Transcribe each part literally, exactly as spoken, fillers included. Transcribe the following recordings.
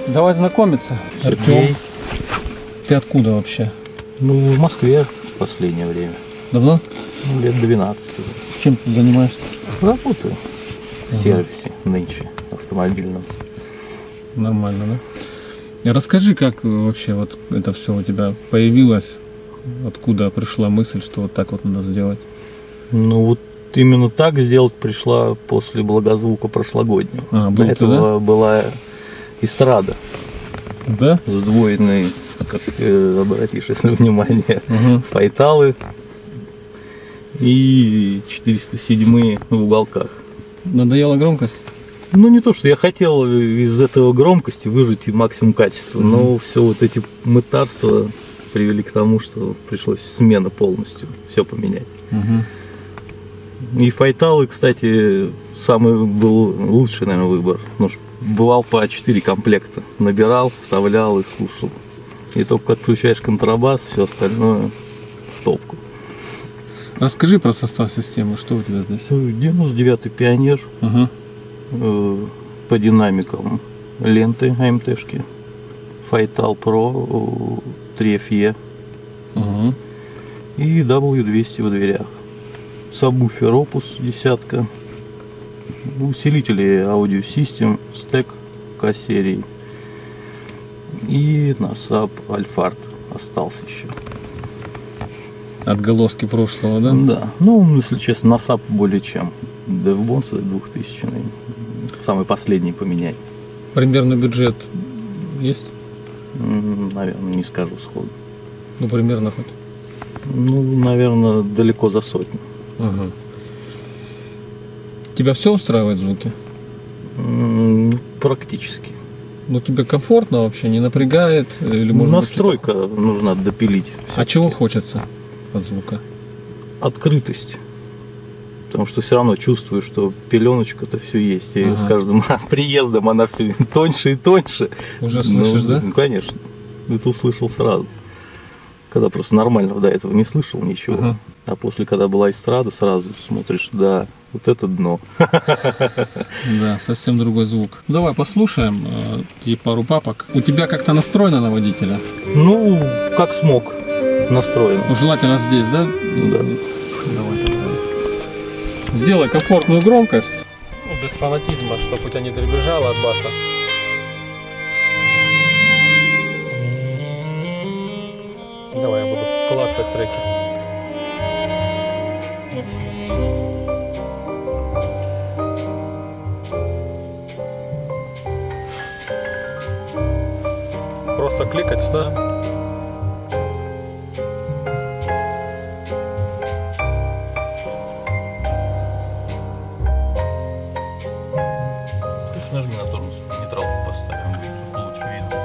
давай знакомиться. Сергей. Артем. Ты откуда вообще? Ну, в Москве в последнее время. Давно? Ну, лет двенадцать уже. Чем ты занимаешься? Работаю в Ага. сервисе нынче автомобильном. Нормально, да? И расскажи, как вообще вот это все у тебя появилось? Откуда пришла мысль, что вот так вот надо сделать? Ну, вот именно так сделать пришла после Благозвука прошлогоднего. А, До был этого туда? была эстрада Да? сдвоенный, как э, обратишь, если внимание, Угу. файталы и четыреста седьмые в уголках. Надоела громкость? Ну, не то, что я хотел из этого громкости выжать и максимум качества, Мгм. но все вот эти мытарства привели к тому, что пришлось смена полностью, все поменять. Угу. И файталы, кстати, самый был лучший, наверное, выбор. Ну, бывал по четыре комплекта. Набирал, вставлял и слушал. И только отключаешь контрабас, все остальное в топку. Расскажи про состав системы, что у тебя здесь? девяносто девятый Пионер, Ага. э, по динамикам ленты АМТшки, Файтал Про, три эф и Ага. и дабл ю двести в дверях. Сабвуфер Opus десятка, усилители Audio System, стек К-серии и насап Альфард остался еще. Отголоски прошлого, да? Да, ну, если честно, насап более чем. Девбонс двухтысячный, самый последний поменяется. Примерно бюджет есть? М, Наверное, не скажу сходу. Ну, примерно хоть. Ну, наверное, далеко за сотню. Ага. Тебя все устраивает звуки? М, Практически. Ну, тебе комфортно вообще, не напрягает? Или, может быть, Настройка нужно допилить. что-то- А чего хочется от звука? Открытость. Потому что все равно чувствую, что пеленочка-то все есть. И Ага. с каждым приездом она все тоньше и тоньше. Уже слышишь, ну, да? Ну, конечно. Это услышал сразу. Когда просто нормально до этого не слышал ничего. Ага. А после, когда была эстрада, сразу смотришь, да, вот это дно. Да, совсем другой звук. Давай послушаем э, и пару папок. У тебя как-то настроено на водителя? Ну, как смог настроен. Ну, желательно здесь, да? Да. Давай тогда. Сделай комфортную громкость. Ну, без фанатизма, чтобы у тебя не дребезжало от баса. Давай я буду клацать треки. Просто кликать сюда. Нажми на тормоз, нейтралку поставим, будет лучше видно.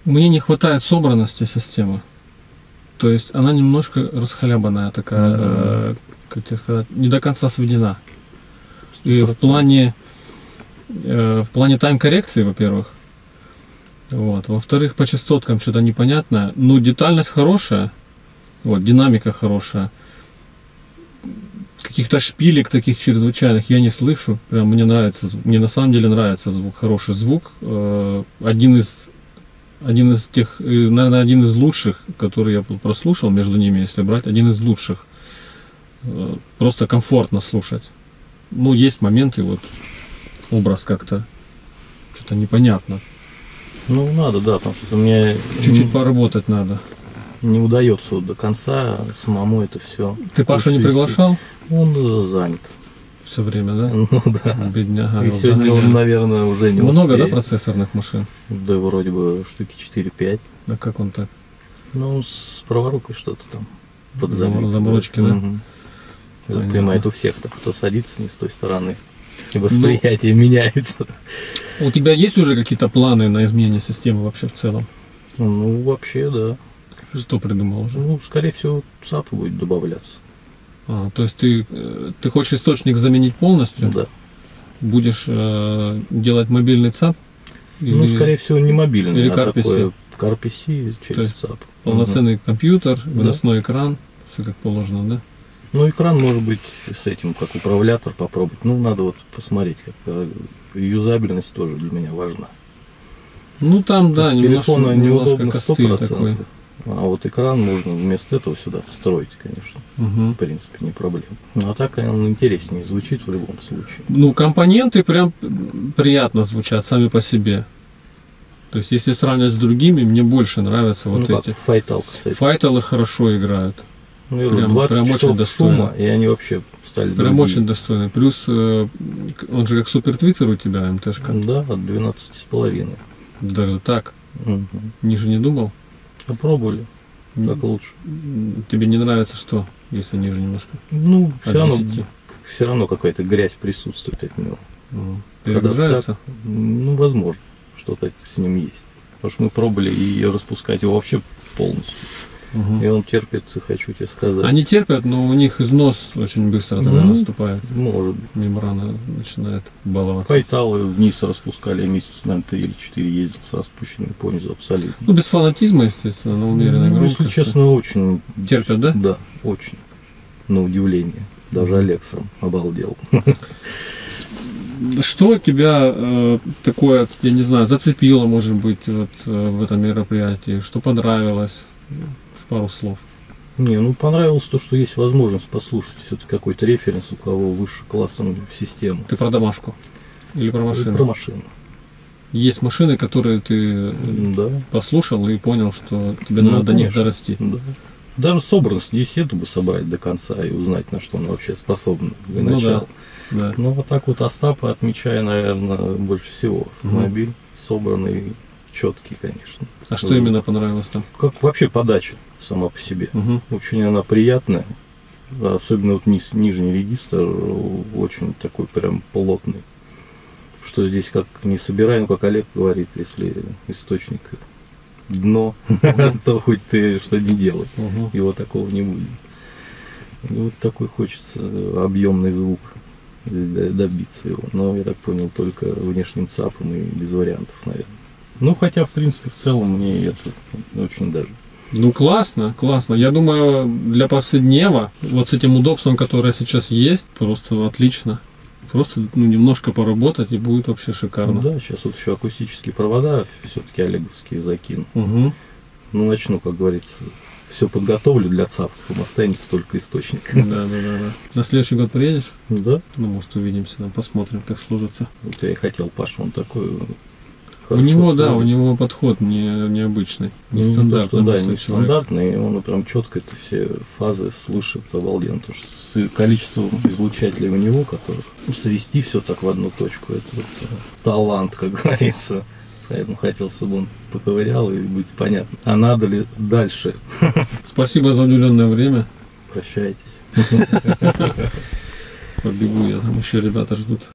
Мне не хватает собранности системы. То есть она немножко расхлябанная такая, mm-hmm. э, как тебе сказать, не до конца сведена. И в плане, э, в плане тайм-коррекции, во-первых. Вот. Во-вторых, по частоткам что-то непонятное. Ну, детальность хорошая, вот, динамика хорошая. Каких-то шпилек таких чрезвычайных я не слышу. Прям мне нравится звук. Мне на самом деле нравится звук, хороший звук. Э, один из Один из тех, наверное, один из лучших, который я прослушал между ними, если брать, один из лучших. Просто комфортно слушать. Ну, есть моменты, вот, образ как-то, что-то непонятно. Ну, надо, да, потому что мне... Чуть-чуть не, поработать надо. Не удается вот до конца самому это все. Ты Пашу не приглашал? Он занят. Все время, да? Ну да. Бедняга. И сегодня он, наверное, уже не Много, успеет. да, процессорных машин? Да, вроде бы штуки четыре-пять. А как он так? Ну, с праворукой что-то там. Под задвиг. Заморочки, да? Угу. Это, понимаете, у всех так, кто садится не с той стороны. И восприятие ну, меняется. У тебя есть уже какие-то планы на изменение системы вообще в целом? Ну, вообще, да. Что придумал уже? Ну, скорее всего, ЦАП будет добавляться. А, то есть ты, ты хочешь источник заменить полностью? Да. Будешь э, делать мобильный ЦАП? Ну, или, скорее всего, не мобильный, или а car-P C? такое car-P C через ЦАП. Полноценный угу. компьютер, выносной да. экран, все как положено, да? Ну, экран может быть с этим, как управлятор попробовать. Ну, надо вот посмотреть, как юзабельность тоже для меня важна. Ну, там, да, с немножко, телефона неудобно сто процентов. А вот экран можно вместо этого сюда встроить, конечно. Угу. В принципе, не проблема. А так он интереснее звучит в любом случае. Ну, компоненты прям приятно звучат сами по себе. То есть, если сравнивать с другими, мне больше нравятся вот ну, эти. Файтал, кстати. Файталы хорошо играют. Ну, прям, двадцать прям часов очень шума, и они вообще стали Прям другие. очень достойны. Плюс, он же как супер твиттер у тебя, эм тэ-шка. Да, от двенадцати с половиной. Даже так? Угу. Ниже не думал? Попробовали, как лучше. Тебе не нравится что, если ниже немножко? Ну, все равно, все равно какая-то грязь присутствует от него. Угу. Перегружается? Так, ну, возможно, что-то с ним есть. Потому что мы пробовали и распускать его вообще полностью. Угу. И он терпит, хочу тебе сказать. Они терпят, но у них износ очень быстро тогда ну, наступает. Может быть. Мембрана начинает баловаться. Файталы вниз распускали, месяц, наверное, три или четыре ездил с распущенными понизу абсолютно. Ну, без фанатизма, естественно, на умеренной ну, громкости. Если честно, очень. Терпят, да? Да, очень. На удивление. Даже Олег сам обалдел. Что тебя э, такое, я не знаю, зацепило, может быть, вот, э, в этом мероприятии? Что понравилось? Пару слов. Не, ну понравилось то, что есть возможность послушать все-таки какой-то референс, у кого выше классом системы. Ты про домашку? Или про машину? Про машину. Есть машины, которые ты да. послушал и понял, что тебе ну, надо до них дорасти. Да. Даже собранность десяту бы собрать до конца и узнать, на что она вообще способна для ну, начала. Да. Да. Ну вот так вот Остапа отмечаю, наверное, больше всего. Автомобиль угу. собранный, четкий, конечно. А что именно понравилось там? Как вообще подача сама по себе. Угу. Очень она приятная. Особенно вот низ, нижний регистр очень такой прям плотный. Что здесь как не собираем, как Олег говорит, если источник дно, то хоть ты что не делай. Его такого не будет. И вот такой хочется объемный звук добиться его. Но я так понял, только внешним ЦАПом и без вариантов, наверное. Ну, хотя, в принципе, в целом мне это очень даже. Ну, классно, классно. Я думаю, для повседнева, вот с этим удобством, которое сейчас есть, просто отлично. Просто ну, немножко поработать, и будет вообще шикарно. Да, сейчас вот еще акустические провода, все-таки олеговские закину. Угу. Ну, начну, как говорится, все подготовлю для ЦАПов, останется только источник. Да, да, да, да. На следующий год приедешь? Да. Ну, может, увидимся, там, посмотрим, как сложится. Вот я и хотел, Паша, он такой... У него, да, у него подход не, необычный, нестандартный. Ну, да, нестандартный, и он прям четко это все фазы слышит обалденно. Потому что с количеством излучателей у него, которых свести все так в одну точку, это вот талант, как говорится. Поэтому хотел, чтобы он поковырял и быть понятно. А надо ли дальше? Спасибо за уделенное время. Прощайтесь. Побегу я, там еще ребята ждут.